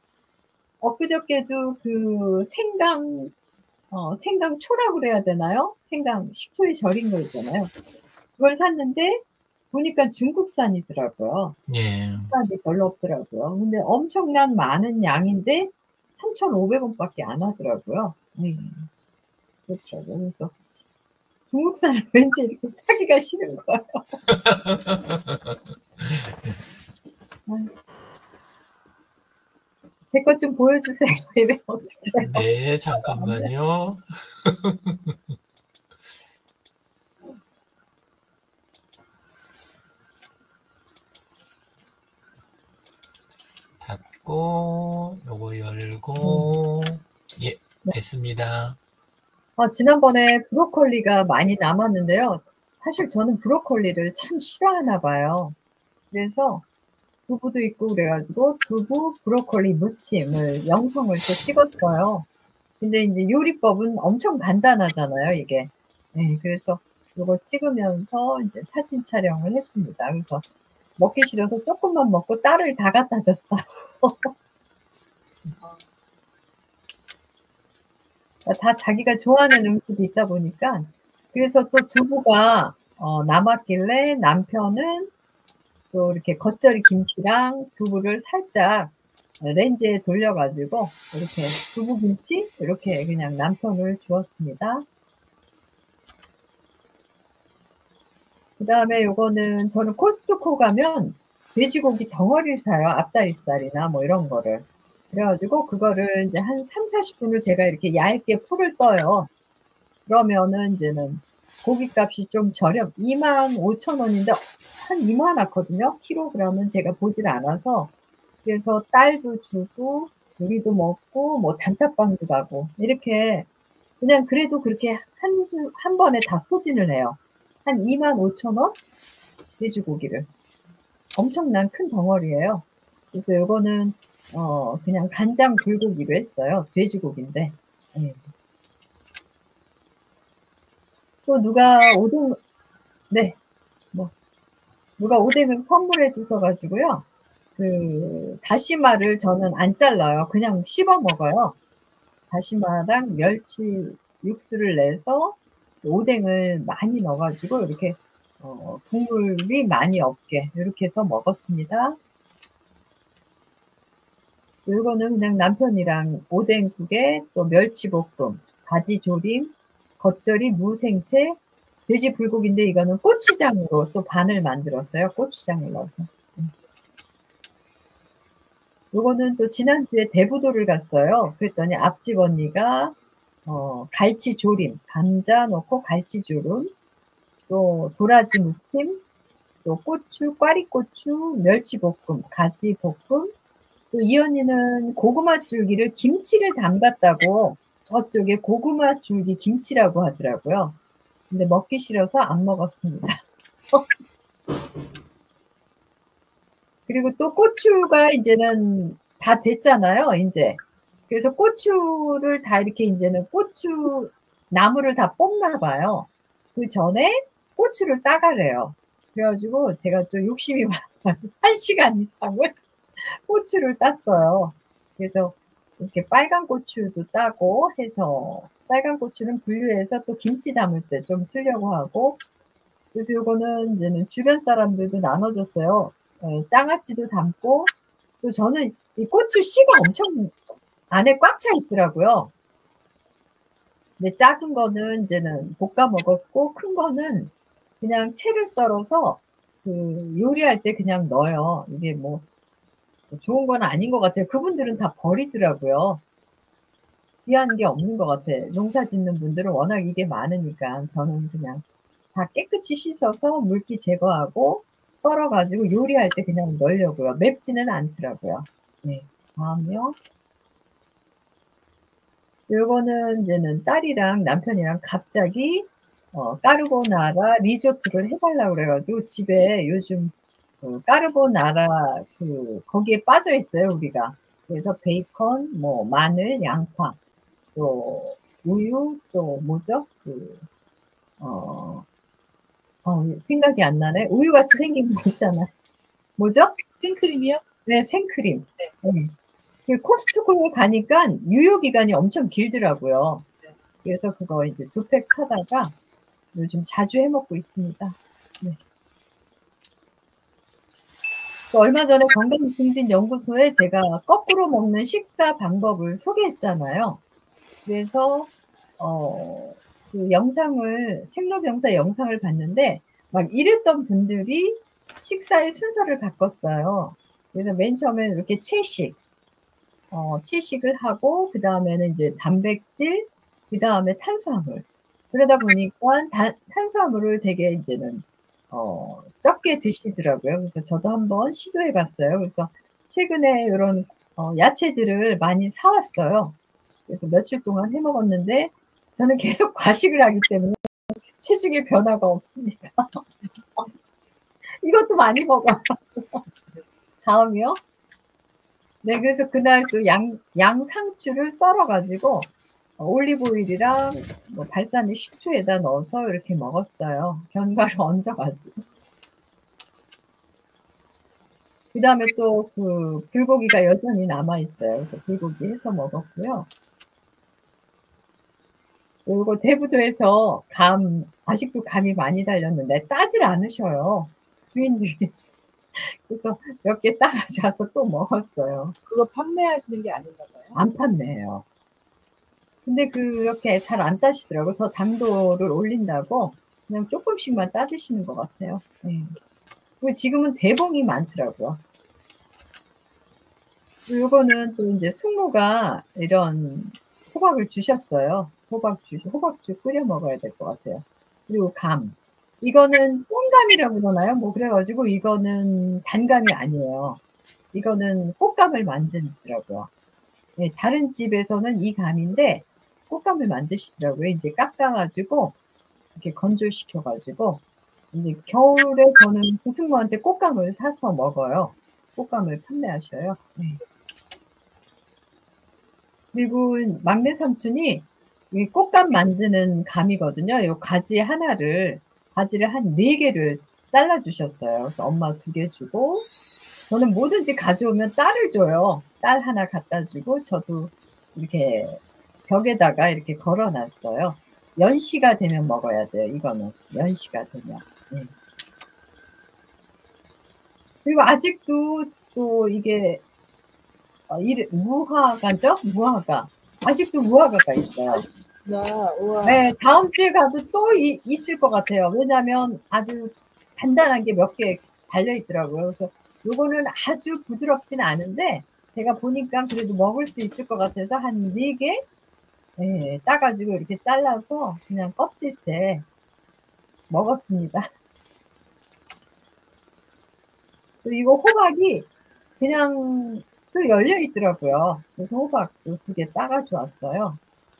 엊그저께도 그 생강, 어, 생강초라고 그래야 되나요? 생강, 식초에 절인 거 있잖아요. 그걸 샀는데, 보니까 중국산이더라고요. 예. 국산이 별로 없더라고요. 근데 엄청난 많은 양인데, 삼천오백 원밖에 안 하더라고요. 음, 그렇더라고요. 그래서 중국산은 왠지 이렇게 사기가 싫은 거예요. 제 것 좀 보여주세요. 이래 어떡해요. 네, 잠깐만요. 닫고 요거 음. 열고 예, 네. 됐습니다. 아, 지난번에 브로콜리가 많이 남았는데요. 사실 저는 브로콜리를 참 싫어하나 봐요. 그래서 두부도 있고 그래가지고 두부 브로콜리 무침을 영상을 또 찍었어요. 근데 이제 요리법은 엄청 간단하잖아요, 이게. 네, 그래서 이거 찍으면서 이제 사진 촬영을 했습니다. 그래서 먹기 싫어서 조금만 먹고 딸을 다 갖다 줬어요. 다 자기가 좋아하는 음식이 있다 보니까. 그래서 또 두부가 어, 남았길래 남편은 또 이렇게 겉절이 김치랑 두부를 살짝 렌즈에 돌려가지고 이렇게 두부김치 이렇게 그냥 남편을 주었습니다. 그 다음에 요거는 저는 코스트코 가면 돼지고기 덩어리를 사요. 앞다리살이나 뭐 이런 거를. 그래가지고 그거를 이제 한 삼, 사십 분을 제가 이렇게 얇게 풀을 떠요. 그러면은 이제는 고기값이 좀 저렴, 이만 오천 원인데 한 이만하거든요. 킬로그램은 제가 보질 않아서. 그래서 딸도 주고 우리도 먹고 뭐 단팥빵도 가고 이렇게 그냥 그래도 그렇게 한, 주, 한 번에 다 소진을 해요. 한 이만 오천 원 돼지고기를. 엄청난 큰 덩어리예요. 그래서 요거는 어 그냥 간장 불고기로 했어요. 돼지고기인데. 예. 또 누가 오뎅, 네, 뭐, 누가 오뎅을 선물해 주셔가지고요. 그, 다시마를 저는 안 잘라요. 그냥 씹어 먹어요. 다시마랑 멸치 육수를 내서 오뎅을 많이 넣어가지고 이렇게 어, 국물이 많이 없게 이렇게 해서 먹었습니다. 이거는 그냥 남편이랑 오뎅국에 또 멸치볶음, 가지조림, 겉절이, 무생채, 돼지 불고기인데 이거는 고추장으로 또 반을 만들었어요. 고추장을 넣어서. 요거는 또 지난주에 대부도를 갔어요. 그랬더니 앞집 언니가 어, 갈치조림, 감자 넣고 갈치조림, 또 도라지 무침, 또 고추, 꽈리고추, 멸치볶음, 가지볶음, 또 이 언니는 고구마 줄기를 김치를 담갔다고 저쪽에 고구마 줄기 김치라고 하더라고요. 근데 먹기 싫어서 안 먹었습니다. 그리고 또 고추가 이제는 다 됐잖아요, 이제. 그래서 고추를 다 이렇게 이제는 고추 나무를 다 뽑나 봐요. 그 전에 고추를 따가래요. 그래가지고 제가 또 욕심이 많아서 한 시간 이상을 고추를 땄어요. 그래서 이렇게 빨간 고추도 따고 해서 빨간 고추는 분류해서 또 김치 담을 때 좀 쓰려고 하고 그래서 이거는 이제는 주변 사람들도 나눠줬어요. 예, 장아찌도 담고 또 저는 이 고추 씨가 엄청 안에 꽉 차 있더라고요. 근데 작은 거는 이제는 볶아 먹었고 큰 거는 그냥 채를 썰어서 그 요리할 때 그냥 넣어요. 이게 뭐 좋은 건 아닌 것 같아요. 그분들은 다 버리더라고요. 귀한 게 없는 것 같아요. 농사 짓는 분들은 워낙 이게 많으니까 저는 그냥 다 깨끗이 씻어서 물기 제거하고 썰어가지고 요리할 때 그냥 넣으려고요. 맵지는 않더라고요. 네, 다음요. 요거는 이제는 딸이랑 남편이랑 갑자기 어, 까르보나라 리조트를 해달라고 그래가지고 집에 요즘 그 까르보나라 그 거기에 빠져 있어요 우리가. 그래서 베이컨, 뭐 마늘, 양파, 또 우유, 또 뭐죠? 그 어, 어, 생각이 안 나네. 우유같이 생긴 거 있잖아. 뭐죠? 생크림이요? 네, 생크림. 네. 네. 그 코스트코에 가니까 유효 기간이 엄청 길더라고요. 네. 그래서 그거 이제 두 팩 사다가 요즘 자주 해 먹고 있습니다. 네. 또 얼마 전에 건강증진연구소에 제가 거꾸로 먹는 식사 방법을 소개했잖아요. 그래서 어, 그 영상을 생로병사 영상을 봤는데 막 이랬던 분들이 식사의 순서를 바꿨어요. 그래서 맨 처음에 이렇게 채식, 어, 채식을 하고 그 다음에는 이제 단백질, 그 다음에 탄수화물. 그러다 보니까 다, 탄수화물을 되게 이제는 어, 적게 드시더라고요. 그래서 저도 한번 시도해 봤어요. 그래서 최근에 이런 어, 야채들을 많이 사왔어요. 그래서 며칠 동안 해 먹었는데 저는 계속 과식을 하기 때문에 체중의 변화가 없습니다. 이것도 많이 먹어요. 다음이요. 네, 그래서 그날 또 양, 양상추를 썰어가지고 어, 올리브오일이랑 뭐 발사믹 식초에다 넣어서 이렇게 먹었어요. 견과류 얹어가지고. 그 다음에 또 그 불고기가 여전히 남아있어요. 그래서 불고기 해서 먹었고요. 그리고 대부도에서 감, 아직도 감이 많이 달렸는데 따질 않으셔요. 주인들이. 그래서 몇 개 따가져와서 또 먹었어요. 그거 판매하시는 게 아닌가 봐요. 안 판매해요. 근데 그렇게 잘 안 따시더라고요. 더 당도를 올린다고 그냥 조금씩만 따드시는 것 같아요. 네. 그리고 지금은 대봉이 많더라고요. 그리고 요거는 또 이제 숙모가 이런 호박을 주셨어요. 호박 주시, 호박죽 끓여 먹어야 될 것 같아요. 그리고 감. 이거는 똥감이라고 그러나요? 뭐 그래가지고 이거는 단감이 아니에요. 이거는 꽃감을 만들더라고요. 네, 다른 집에서는 이 감인데 꽃감을 만드시더라고요. 이제 깎아가지고 이렇게 건조시켜가지고 이제 겨울에 저는 그 숙모한테 꽃감을 사서 먹어요. 꽃감을 판매하셔요. 네. 그리고 막내 삼촌이 이 꽃감 만드는 감이거든요. 요 가지 하나를 가지를 한 네 개를 잘라 주셨어요. 그래서 엄마 두 개 주고 저는 뭐든지 가져오면 딸을 줘요. 딸 하나 갖다 주고 저도 이렇게 벽에다가 이렇게 걸어 놨어요. 연시가 되면 먹어야 돼요, 이거는. 연시가 되면. 네. 그리고 아직도 또 이게 어 이르 무화과죠? 무화과. 아직도 무화과가 있어요. 나 우와. 네. 다음 주에 가도 또 이 있을 것 같아요. 왜냐하면 아주 단단한 게 몇 개 달려 있더라고요. 그래서 요거는 아주 부드럽진 않은데 제가 보니까 그래도 먹을 수 있을 것 같아서 한 네 개 예 따 가지고 이렇게 잘라서 그냥 껍질째 먹었습니다. 그리고 호박이 그냥 또 열려 있더라고요. 그래서 호박도 두 개 따 가져 왔어요.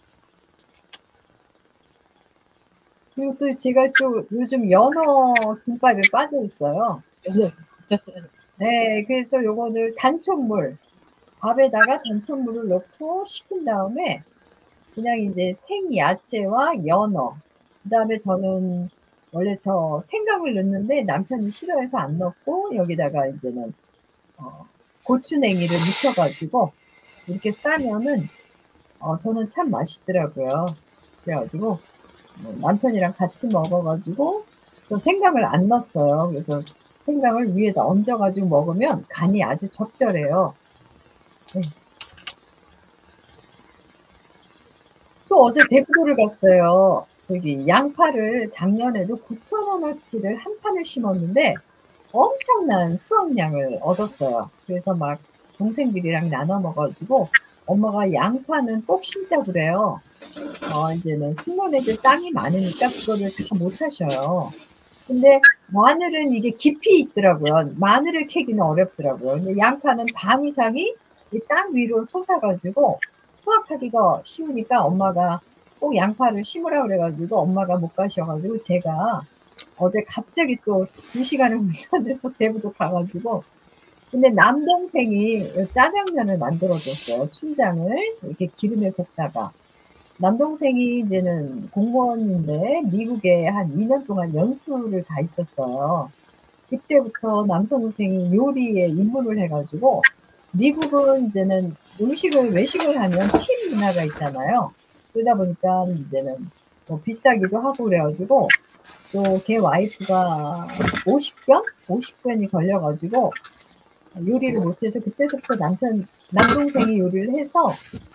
그리고 또 제가 또 요즘 연어 김밥에 빠져 있어요. 연어. 네. 그래서 요거를 단촛물 밥에다가 단촛물을 넣고 식힌 다음에 그냥 인제 생야채와 연어 그다음에 저는 원래 저 생강을 넣는데 남편이 싫어해서 안 넣고 여기다가 인제는 어 고추냉이를 묻혀 가지고 이렇게 싸면은 어 저는 참 맛있더라고요. 그래 가지고 뭐 남편이랑 같이 먹어 가지고 또 생강을 안 넣었어요. 그래서 생강을 위에다 얹어 가지고 먹으면 간이 아주 적절해요. 네. 또 어제 대구를 갔어요. 저기 양파를 작년에도 구천 원어치를 한 판을 심었는데 엄청난 수확량을 얻었어요. 그래서 막 동생들이랑 나눠 먹어 가지고 엄마가 "양파는 꼭 심자." 그래요. 어 인제는 숙모네들 땅이 많으니까 그거를 다 못 하셔요. 근데 마늘은 이게 깊이 있더라고요. 마늘을 캐기는 어렵더라고요. 근데 양파는 반 이상이 이 땅 위로 솟아 가지고 수확하기가 쉬우니까 엄마가 꼭 양파를 심으라 그래 가지고 엄마가 못 가셔 가지고 제가 어제 갑자기 또 두 시간을 운전해서 대구도 가 가지고 근데 남동생이 요 짜장면을 만들어 줬어요, 춘장을 이렇게 기름에 볶다가. 남동생이 이제는 공무원인데 미국에 한 이 년 동안 연수를 가 있었어요. 그때부터 남동생이 요리에 입문을 해 가지고 미국은 이제는 음식을 외식을 하면 팁 문화가 있잖아요. 그러다 보니까 인제는 뭐 비싸기도 하고 그래 가지고 또 걔 와이프가 오십견? 오십견이 걸려 가지고 요리를 못 해서 그때부터 남편 남동생이 요리를 해서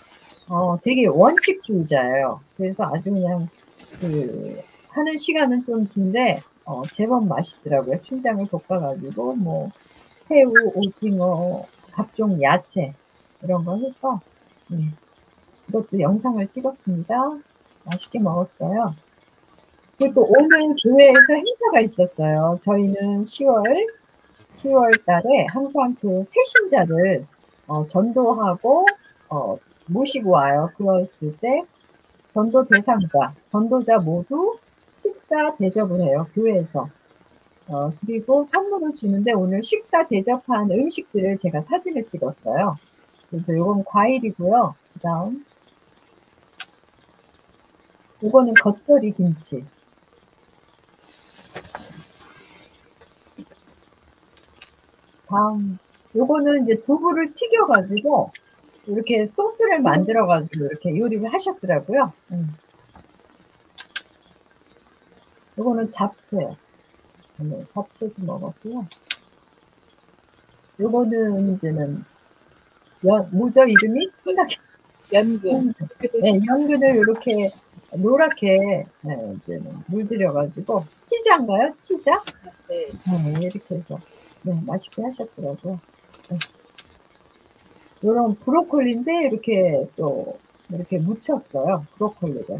어 되게 원칙주의자예요. 그래서 아주 그냥 그 하는 시간은 좀 긴데 어 제법 맛있더라고요. 춘장을 볶아 가지고 뭐 새우, 오징어, 각종 야채 이런 거 해서 네. 그것도 영상을 찍었습니다. 맛있게 먹었어요. 그리고 또 오늘 교회에서 행사가 있었어요. 저희는 시월 시월 달에 항상 그 새신자를 어 전도하고 어 모시고 와요. 그랬을 때 전도 대상자, 전도자 모두 식사 대접을 해요, 교회에서. 어 그리고 선물을 주는데 오늘 식사 대접한 음식들을 제가 사진을 찍었어요. 그래서 요건 과일이고요. 그다음 요거는 겉절이 김치. 다음 요거는 이제 두부를 튀겨 가지고 이렇게 소스를 만들어 가지고 이렇게 요리를 하셨더라고요. 음. 요거는 잡채요. 네, 잡채도 먹었고요. 요거는 인제는 연 뭐죠 이름이? 생각이 연근. 연근. 네, 연근을 요렇게 노랗게 네 이제는 물들여 가지고 치자인가요? 치자? 네. 네, 이렇게 해서 네 맛있게 하셨더라고요. 네. 요런 브로콜리인데 이렇게 또 이렇게 무쳤어요, 브로콜리를.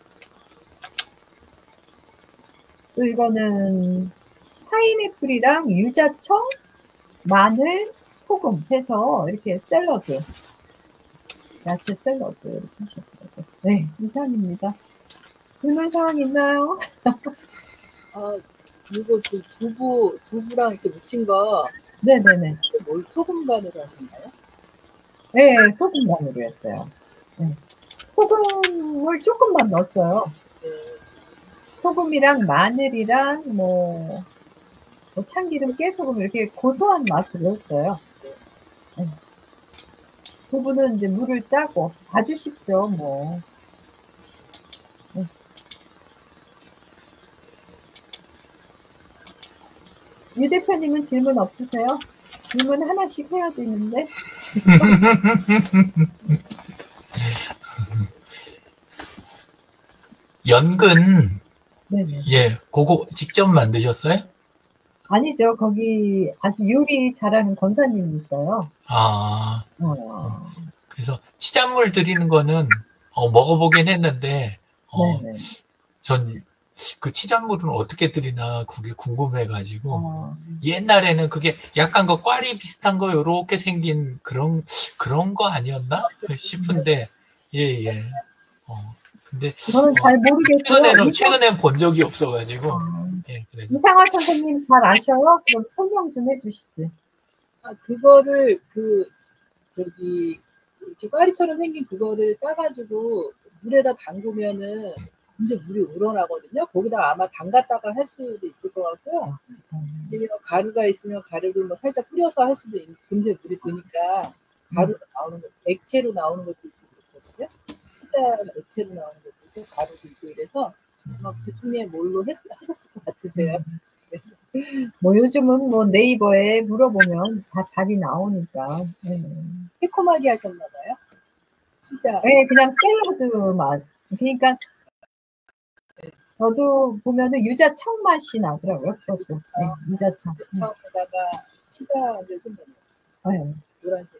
또 이거는 파인애플이랑 유자청, 마늘, 소금 해서 이렇게 샐러드. 야채 샐러드 이렇게 하셨더라고요. 네, 이상입니다. 질문 사항 있나요? 아 요거 그 두부 두부랑 이렇게 무친 거 네네네. 그 뭘 소금 간으로 하셨나요? 네, 소금 간으로 했어요. 네. 소금을 조금만 넣었어요. 네. 소금이랑 마늘이랑 뭐, 뭐 참기름, 깨소금 이렇게 고소한 맛으로 했어요. 네. 두부는 이제 물을 짜고 봐주십시오, 뭐. 네. 유 대표님은 질문 없으세요? 질문 하나씩 해야 되는데. 연근, 네네. 예, 그거 직접 만드셨어요? 아니죠. 거기 아주 요리 잘하는 권사님이 있어요. 아, 어, 그래서 치잔물 드리는 거는 어, 먹어보긴 했는데, 어, 네네. 전 그 치잔물은 어떻게 드리나 그게 궁금해가지고, 어, 옛날에는 그게 약간 그 꽈리 비슷한 거 요렇게 생긴 그런, 그런 거 아니었나 싶은데, 예, 예. 어, 근데, 저는 어, 잘 모르겠고요. 최근에는, 이상, 최근엔 본 적이 없어가지고, 어, 예, 그래서. 이상화 선생님 잘 아셔요? 그럼 설명 좀 해주시지. 아, 그거를 그 저기 이렇게 꽈리처럼 생긴 그거를 따가지고 물에다 담그면은 이제 물이 우러나거든요. 거기다 아마 담갔다가 할 수도 있을 것 같고요. 아니면 가루가 있으면 가루를 뭐 살짝 뿌려서 할 수도 있는데 근데 물이 드니까 가루가 나오는 거, 액체로 나오는 것도 있고 그렇거든요. 치자 액체로 나오는 것도 있고 가루도 있고 이래서 아마 그 중에 뭘로 했, 하셨을 것 같으세요. 뭐 요즘은 뭐 네이버에 물어보면 다 답이 나오니까. 네, 새콤하게 하셨나 봐요. 진짜. 네, 그냥 샐러드 맛. 그러니까 저도 보면은 유자청 맛이 나더라고요. 그것도. 네, 유자청. 처음에다가 치자를 좀 넣어요. 네. 노란색.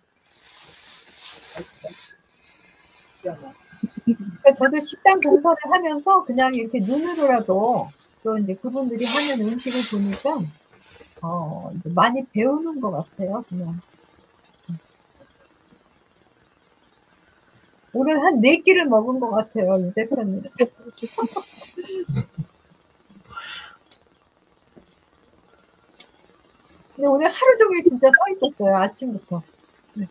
그러니까 저도 식당 공사를 하면서 그냥 이렇게 눈으로라도 또 이제 그분들이 하는 음식을 보니까 어, 이제 많이 배우는 것 같아요. 그냥. 오늘 한 네 끼를 먹은 것 같아요. 유 대표님. 근데 오늘 하루 종일 진짜 서 있었어요. 아침부터. 네.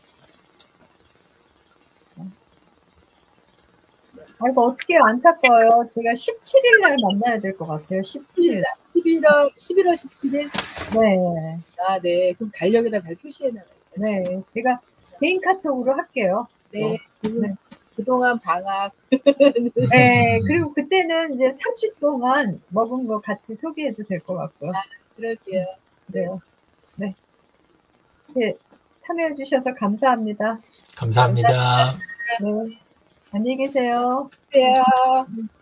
아, 이거 어떻게 안타까워요. 제가 십칠 일 날 만나야 될 것 같아요. 십칠 일. 십일월, 십일월 십칠일? 네. 아, 네. 그럼 달력에다 잘 표시해놔야겠다. 네. 제가 개인 카톡으로 할게요. 네. 그, 네. 그동안 방학. 네. 그리고 그때는 이제 삼 주 동안 먹은 거 같이 소개해도 될 것 같고요. 아, 그럴게요. 네. 네. 네. 참여해주셔서 감사합니다. 감사합니다. 네. 안녕히 계세요. 네.